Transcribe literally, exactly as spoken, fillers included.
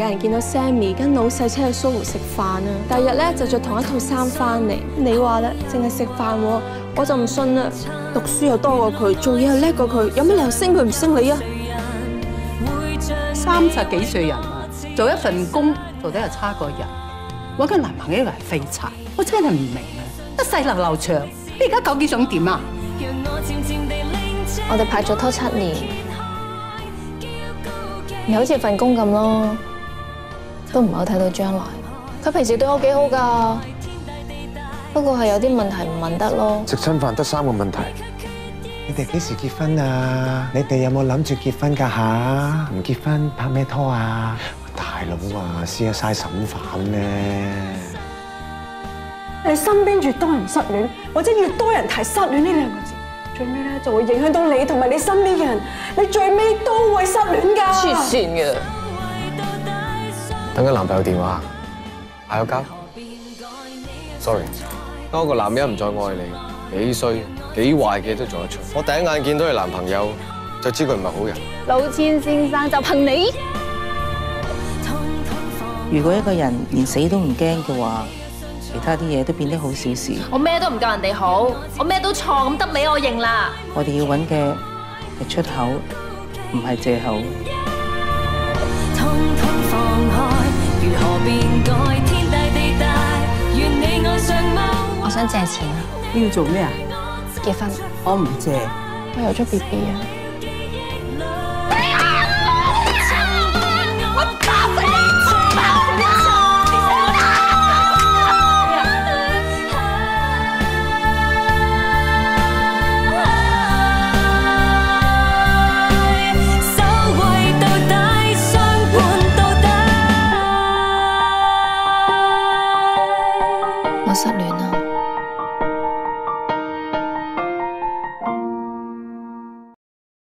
人見到 Sammy 跟老細車去蘇湖食飯啊，第二日咧就着同一套衫翻嚟。你話咧，淨係食飯喎，我就唔信啦。讀書又多過佢，做嘢又叻過佢，有乜理由升佢唔升你啊？ 三十幾歲人啊，做一份工做得又差過人，揾個男朋友嚟廢柴，我真係唔明啊！一世流流長，你而家究竟想點啊？ 我哋拍咗拖七年，你好似份工咁咯，都唔係好睇到將來。佢平時對我幾好㗎，不過係有啲問題唔問得咯。 食親飯得三個問題。 你哋幾時結婚啊？你哋有冇諗住結婚㗎吓？唔結婚拍咩拖啊？大佬啊，試下嘥審犯咩？ 你身邊越多人失戀，或者越多人提失戀呢兩個字，最尾咧就會影響到你同埋你身邊嘅人，你最尾都會失戀㗎。 黐線嘅。 等緊男朋友電話，嗌咗交。Sorry，當個男人唔再愛你，幾衰幾壞嘅都做得出。我第一眼見到你男朋友，就知佢唔係好人。 老千先生就憑你。 如果一個人連死都唔驚嘅話，其他啲嘢都變得好小事。 我咩都唔夠人哋好，我咩都錯，咁得你我認啦。 我哋要揾嘅係出口，唔係藉口。 我想借錢啊！ 你要做咩啊？ 結婚。 我唔借。 我有咗 B B 啊！我失戀啦。